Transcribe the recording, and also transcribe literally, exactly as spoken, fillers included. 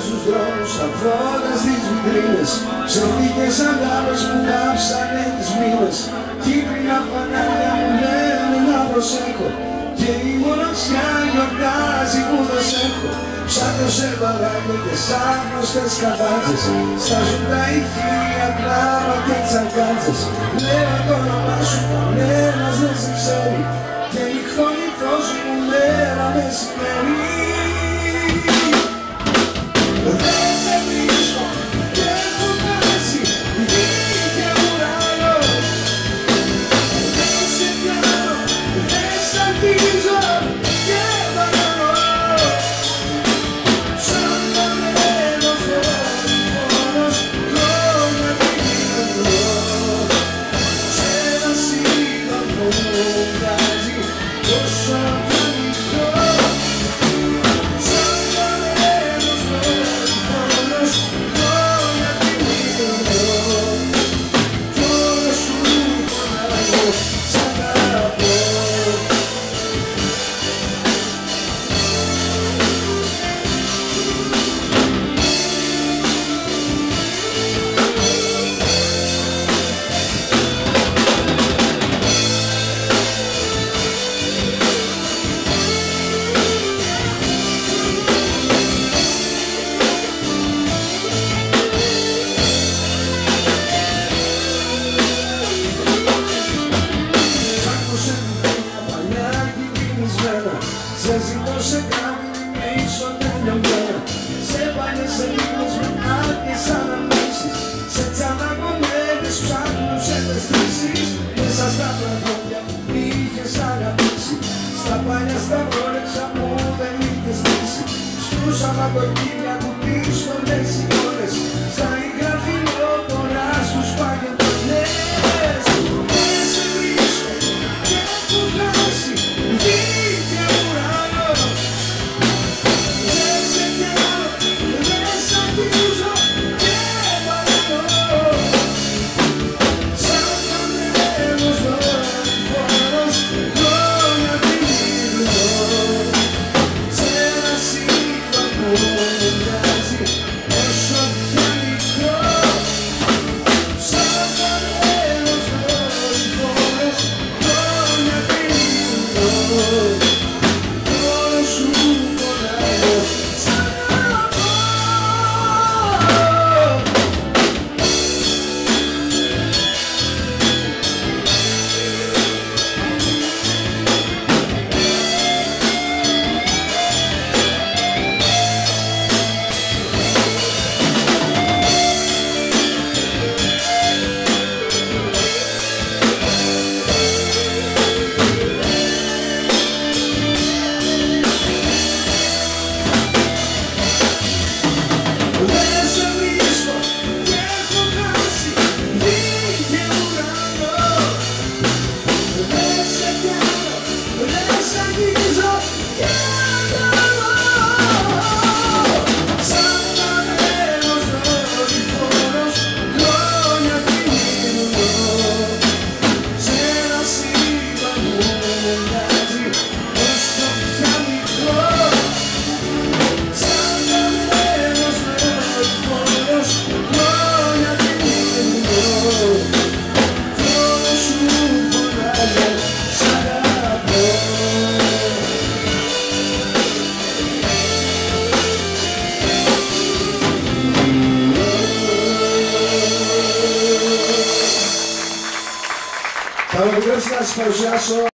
στους δρόμους, αφώντας τις βιτρίνες, ψευδικές αγάπες που κάψανε τις μήνες. Κίτρινα φανάρια μου λένε να προσέχω, και η μοναξιά γιορτάζει που δεν σ' έχω. Ψάχνω σε μπαράκια και σαν γνωστές καβάτζες, στάζουν τα ηχεία κλάμα και τσακάτζες. Λέω το όνομά σου, κανένας δεν σε ξέρει, και νυχτώνει φως μου μέρα μεσημέρι. Δεν σε βρίσκω και έχω χάσει γη και ουρανό. Δεν σε πιάνω, δεν σ' αγγίζω και παρανώ. Σαν χαμένος δορυφόρος, χρόνια πηγαίνω σε ένα σύμπαν που μου βγάζει τόσο αφανικό. Σαν χαμένος δορυφόρος, χρόνια πηγαίνω κι όλα σου φωνάζω, σ' αγαπώ. Άκουσε μια παλιά κινημισμένα, σε ζητώ σε κάτι με ίσο τελειωμένα. Σε παλιές σελίδες με άδειες αναμνήσεις, σε τσαναγωμένες ψάχνουσες αισθήσεις. Μέσα στα τραγούδια που είχες αγαπήσει, στα παλιά σταυρόρεξα που δεν είχες στήσει. Στους αματοκίνια του πίσω τις εικόνες, στα υγραφειλό τώρα στους παγετονές. Δεν σε βρίσκω και έχω χάσει γη και ουρανό. Δεν σε πιάνω, δεν σ' αγγίζω και παρανώ. Σαν χαμένος δορυφόρος, χρόνια πηγαίνω σε ένα σύμπαν που μου βγάζει όσο πια μικρό. Σαν χαμένος δορυφόρος, χρόνια πηγαίνω κι όλα σου φωνάζω, σ' αγαπώ. Δεν σε βρίσκω και έχω χάσει γη και ουρανό. Δεν σε πιάνω, δεν σ' αγγίζω και παρανώ. Σαν χαμένος δορυφόρος, χρόνια πηγαίνω σε ένα σύμπαν που μου βγάζει όσο πια μικρό. Σαν χαμένος δορυφόρος, χρόνια πηγαίνω κι όλα σου φωνάζω, σ' αγαπώ. Θα με επιτρέψετε να σας παρουσιάσω